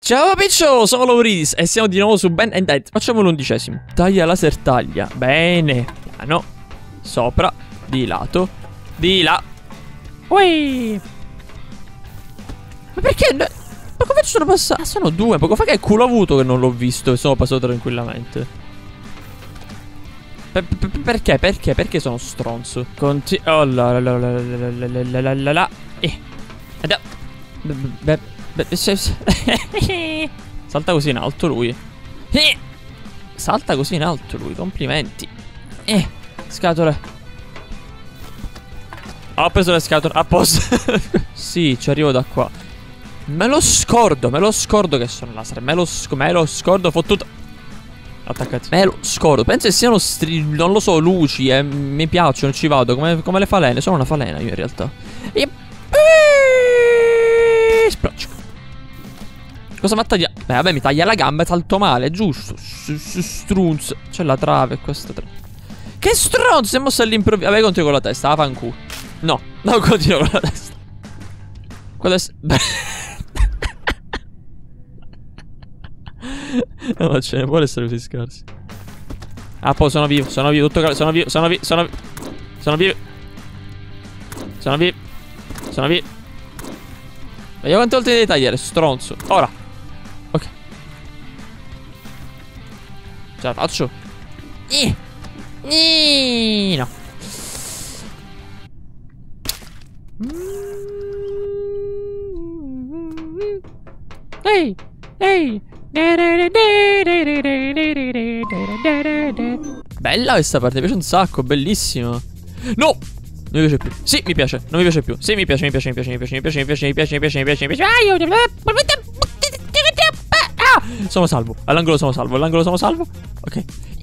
Ciao Piccio, sono Lauridis e siamo di nuovo su Ben and Dead. Facciamo l'11°. Taglia laser taglia. Bene. Piano. Sopra. Di lato. Di là. Ui. Ma perché? Ma come ci sono passato? Ah, sono due. Poco fa che culo ho avuto che non l'ho visto e sono passato tranquillamente. Perché? Perché sono stronzo? Oh la la la la la la la. Salta così in alto lui. Salta così in alto lui. Complimenti. Scatole. Ho preso le scatole. A posto. Sì, ci arrivo da qua. Me lo scordo che sono laser. Me lo scordo fottuto. Attaccati. Me lo scordo. Penso che siano non lo so, luci. Mi piacciono, ci vado. Come le falene. Sono una falena io in realtà. Sproccio. Cosa mi ha tagliato? Beh, vabbè, mi taglia la gamba e salto male, giusto. Strunz. C'è la trave, questa trave. Che stronzo, si è mosso all'improvviso. Vabbè, continuo con la testa, la fanculo. No, non continuo con la testa. Quello è... No, ma ce ne vuole essere così scarsi. Ah, poi sono vivo, tutto sono vivo. Vediamo quante volte devi tagliare, stronzo. Ora. Ok. Ce la faccio. No. Ehi. Bella questa parte, mi piace un sacco, bellissima. No! Non mi piace più. Sì, mi piace. Non mi piace più. Sì, mi piace. Sono salvo. All'angolo sono salvo. Ok.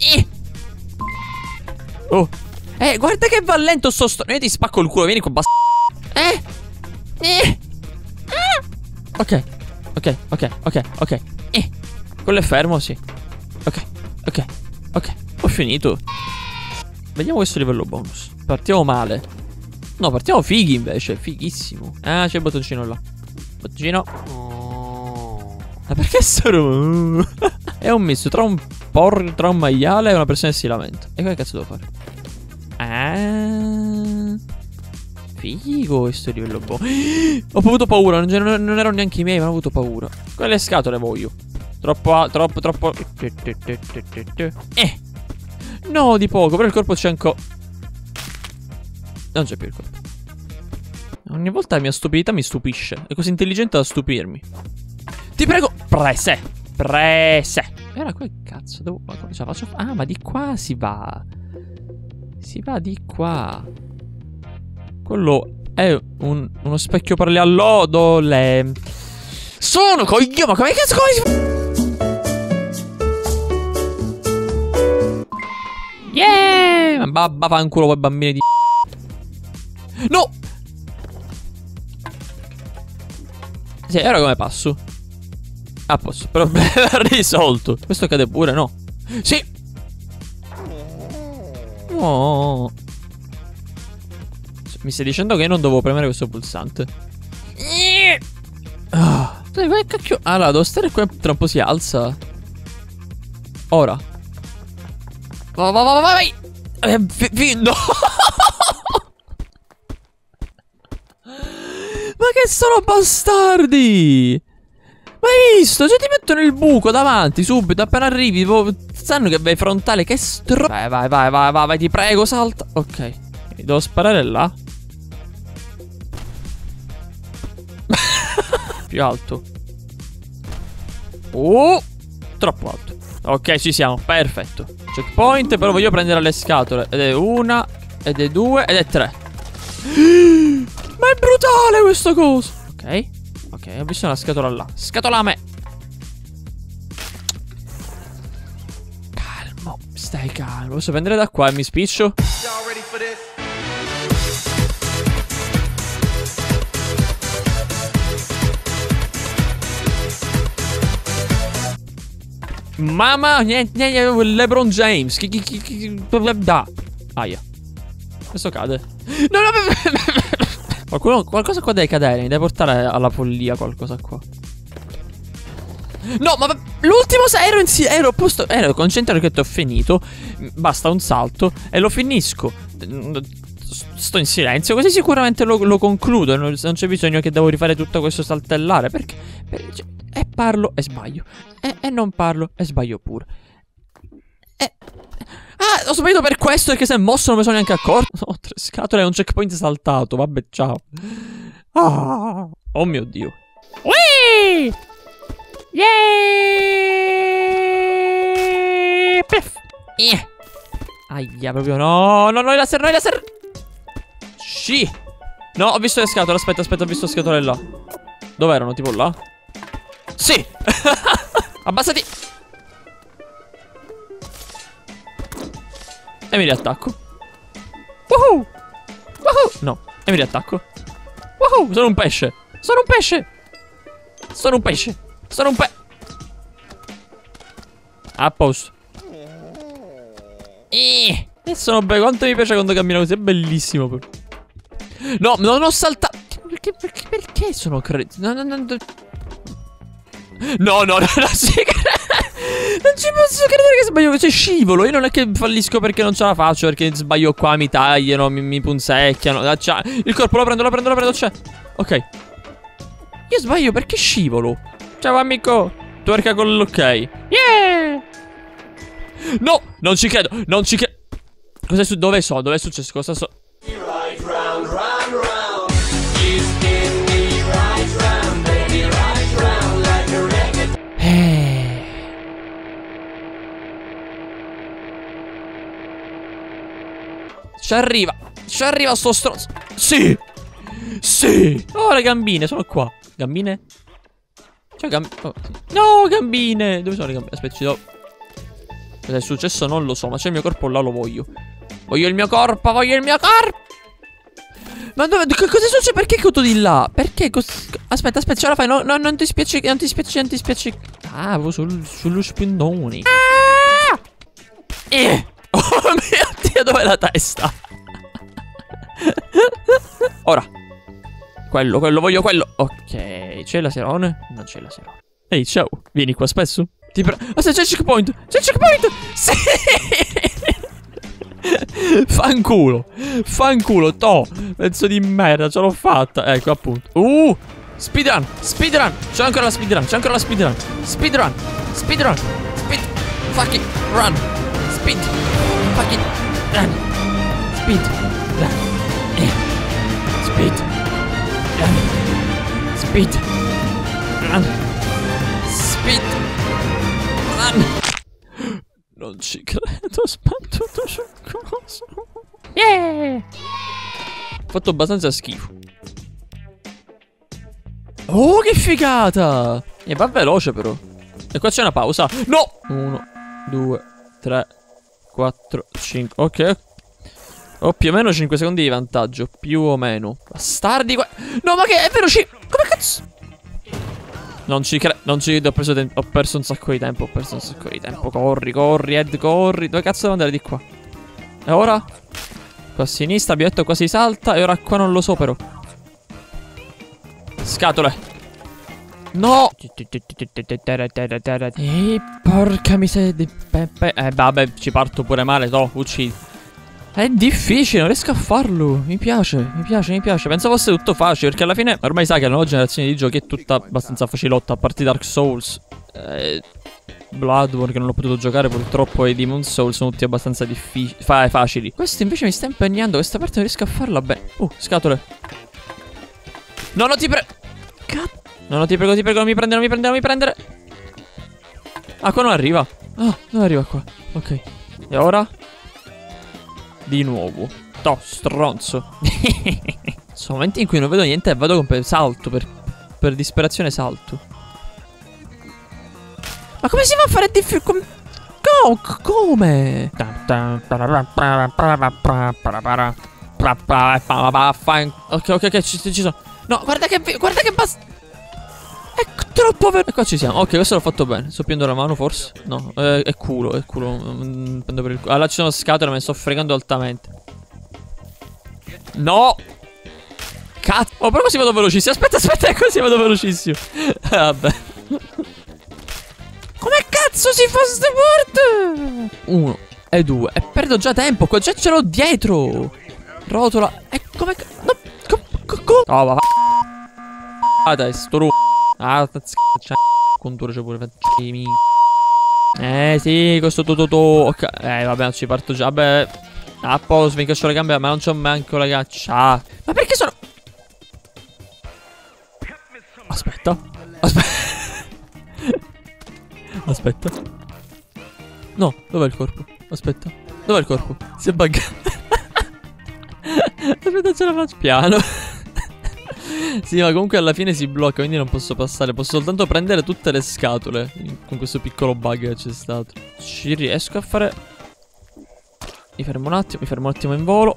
Oh. Guarda che va lento sto io ti spacco il culo. Vieni qua, Ok. Quello è fermo, sì. Ok. Ho finito. Vediamo questo livello bonus. Partiamo male. No, partiamo fighi invece. Fighissimo. Ah, c'è il bottoncino là. Bottoncino. Ma perché sono... È un misto tra un tra un maiale e una persona che si lamenta. E che cazzo devo fare? Figo questo livello buono. Ho avuto paura. Non erano neanche i miei, ma ho avuto paura. Quelle scatole voglio. Troppo. No, di poco. Però il corpo c'è ancora. Non c'è più il corpo. Ogni volta la mia stupidità mi stupisce. È così intelligente da stupirmi. Ti prego. Prese. E ora che cazzo devo... Ma come ce la faccio? Ah, ma di qua si va. Si va di qua. Quello è uno specchio per le allodole. Sono coglione. Ma come cazzo si fa? Yeah. Babba fanculo quei bambini di... No! Sì, ora come passo? A posto, problema risolto. Questo cade pure, no? Sì! Oh. Mi stai dicendo che io non devo premere questo pulsante? Che cacchio? Allora, devo stare qua tra un po' si alza. Ora. Vai! No! Ma che sono bastardi! Ma hai visto? Cioè ti mettono il buco davanti subito. Appena arrivi sanno che vai frontale. Che Vai, ti prego, salta. Ok. Devo sparare là. Più alto. Troppo alto. Ok, ci siamo, perfetto. Checkpoint, però voglio prendere le scatole. Ed è una, ed è due, ed è tre. Ma è brutale questo coso. Ok, ho visto una scatola là. Scatola a me. Calmo, stai calmo. Posso prendere da qua e mi spiccio? Mamma, niente, LeBron James. Da. Aia. Questo cade. No. Qualcosa qua deve cadere. Mi deve portare alla follia qualcosa qua. No, ma l'ultimo ero concentrato che ho finito. Basta un salto e lo finisco. Sto in silenzio, così sicuramente lo concludo. Non c'è bisogno che devo rifare tutto questo saltellare. Perché e parlo e sbaglio. E non parlo e sbaglio pure. Ah, ho sbagliato per questo, perché se è mosso non mi sono neanche accorto. Ho 3 scatole e un checkpoint saltato. Vabbè, ciao. Ah, oh mio Dio. Whee! Yeah! Piff! Aia, proprio no, no, no, i laser, no, i laser. Sì. No, ho visto le scatole, aspetta, ho visto le scatole là. Dove erano, tipo là? Sì. Abbassati. E mi riattacco. Woohoo! Woohoo! No, e mi riattacco. Woohoo! Sono un pesce. Sono un pesce. Sono un pesce. Sono un a posto. E sono bello. Quanto mi piace quando cammino così. È bellissimo. No, non ho saltato. Perché sono credo? No, non ci posso credere che sbaglio. Se scivolo. Io non è che fallisco perché non ce la faccio. Perché sbaglio qua, mi tagliano, mi punzecchiano. Il corpo lo prendo, c'è. Ok. Io sbaglio perché scivolo. Ciao amico. Twerca con l'ok. Yeah. No, non ci credo. Cos'è su? Dove è successo? Cosa so? Ci arriva sto stronzo. Sì. Oh, le gambine, sono qua. Gambine? Cioè, oh. No, gambine. Dove sono le gambine? Aspetta, ci do. Cosa è successo? Non lo so, ma c'è il mio corpo là, lo voglio. Voglio il mio corpo. Ma dove? Cosa è successo? Perché è caduto di là? Perché? Aspetta, ce la fai. No, non ti spiace. Ah, sullo spindone. Ah! Oh mio Dio, dov'è la testa? Ora. Quello, voglio quello. Ok, c'è la serone? Non c'è la serone. Ehi, ciao, vieni qua spesso? Ah, c'è il checkpoint! Sì! Fanculo, pezzo di merda, ce l'ho fatta. Ecco, appunto. Speedrun. C'è ancora la speedrun. Speedrun. Fucking run. Speed. Fucking run. Speed. Non ci credo, ho sbattuto su cosa. Yeah! Ho fatto abbastanza schifo. Oh, che figata! E va veloce però. E qua c'è una pausa. No! 1, 2, 3, 4, 5. Ok. Ho più o meno 5 secondi di vantaggio. Più o meno. Bastardi qua. No, ma che è veloce. Come cazzo? Non ci credo. Ho perso un sacco di tempo. Corri, Ed, corri. Dove cazzo devo andare di qua? E ora? Qua a sinistra, abbiamo detto qua si salta. E ora qua non lo so però. Scatole. No. Porca miseria. Vabbè, ci parto pure male. No, uccidi. È difficile, non riesco a farlo. Mi piace. Pensavo fosse tutto facile, perché alla fine ormai sai che la nuova generazione di giochi è tutta abbastanza facilotta. A parte Dark Souls, Bloodborne, che non l'ho potuto giocare purtroppo, e Demon Souls sono tutti abbastanza facili. Questo invece mi sta impegnando. Questa parte non riesco a farla bene. Scatole. No, ti prego. No, ti prego, non mi prendere. Ah, qua non arriva. Ah, non arriva qua. Ok. E ora? Di nuovo. No, stronzo. Sono momenti in cui non vedo niente e vado con salto. Per disperazione salto. Ma come si fa a fare difficile? Come? Ok, ci sono. No, guarda che basta. È troppo veloce. E qua ci siamo. Ok, questo l'ho fatto bene. Sto prendendo la mano forse. No, è culo. Prendo per il culo. Allora ci sono scatole, me ne sto fregando altamente. No. Cazzo. Oh, però così vado velocissimo. Aspetta, così vado velocissimo. Vabbè. cazzo si fa sport? 1 e 2. E perdo già tempo. Qua già ce l'ho dietro. Rotola. E come... No, oh, va. Adesso ru. Ah, contura c'è pure. Sì, questo tutto. Ok. Vabbè, non ci parto già. Vabbè. A posto, mi incascio le gambe, ma non c'ho manco la caccia. Ma perché sono... Aspetta. Aspetta. No, dov'è il corpo? Aspetta. Dov'è il corpo? Si è buggato. Aspetta, ce la faccio piano. Sì, ma comunque alla fine si blocca, quindi non posso passare. Posso soltanto prendere tutte le scatole con questo piccolo bug che c'è stato. Ci riesco a fare... Mi fermo un attimo in volo.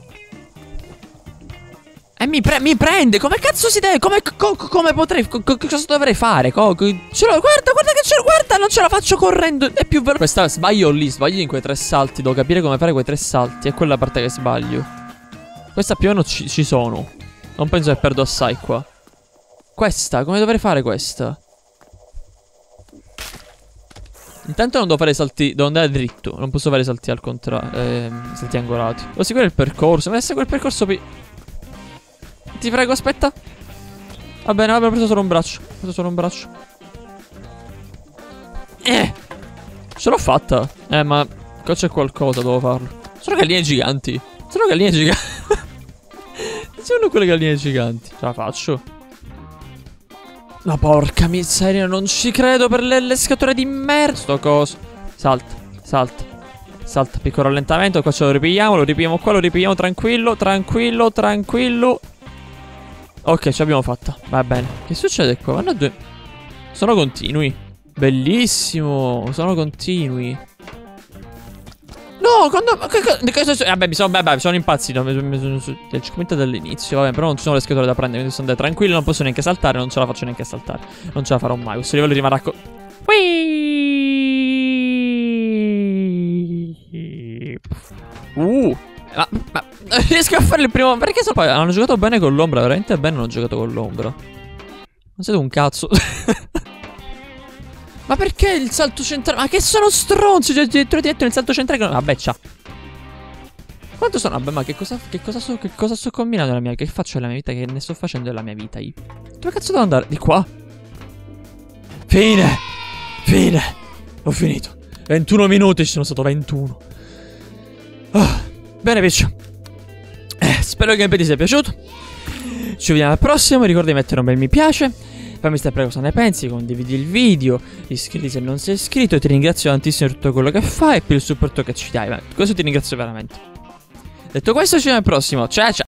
E mi prende. Come cazzo si deve? Come potrei? Cosa dovrei fare? Guarda che ce l'ho. Guarda, non ce la faccio correndo. È più veloce. Questa sbaglio lì. Sbaglio in quei 3 salti. Devo capire come fare quei 3 salti. È quella la parte che sbaglio. Questa più o meno ci sono. Non penso che perdo assai qua. Questa, come dovrei fare questa? Intanto non devo fare salti. Devo andare dritto. Non posso fare salti al contrario. Salti angolati. Devo seguire il percorso. Ma segue il percorso poi. Ti prego, aspetta. Va bene, ho preso solo un braccio. Ce l'ho fatta. Ma qua c'è qualcosa, devo farlo. Sono galline giganti. Sono quelle galline giganti. Ce la faccio. Ma porca miseria, non ci credo per le scatole di merda. Sto coso. Salta, piccolo rallentamento. Qua ce lo ripigliamo qua, lo ripigliamo tranquillo. Ok, ce l'abbiamo fatta. Va bene. Che succede qua? Vanno a 2. Sono continui. Bellissimo. Sono continui. No, quando... Vabbè, sono impazzito. Mi sono commentato dall'inizio. Vabbè, però non ci sono le scatole da prendere. Quindi sono andare tranquillo. Non posso neanche saltare. Non ce la faccio neanche a saltare. Non ce la farò mai. Questo livello rimarrà Ma riesco a fare il primo. Perché poi hanno giocato bene con l'ombra. Veramente bene hanno giocato con l'ombra. Non siete un cazzo. Ma perché il salto centrale? Ma che sono stronzi. Cioè, addirittura ti metto nel salto centrale. Vabbè, ciao. Quanto sono? Vabbè, ma che cosa sto combinando nella mia... Che faccio nella mia vita? Che ne sto facendo nella mia vita io? Dove cazzo devo andare? Di qua? Fine. Ho finito. 21 minuti, ci sono stato 21. Bene, bitch. Spero che il gameplay ti sia piaciuto. Ci vediamo al prossimo. Ricorda di mettere un bel mi piace. Fammi sapere cosa ne pensi. Condividi il video. Iscriviti se non sei iscritto. Ti ringrazio tantissimo per tutto quello che fai e per il supporto che ci dai. Questo ti ringrazio veramente. Detto questo, ci vediamo al prossimo. Ciao.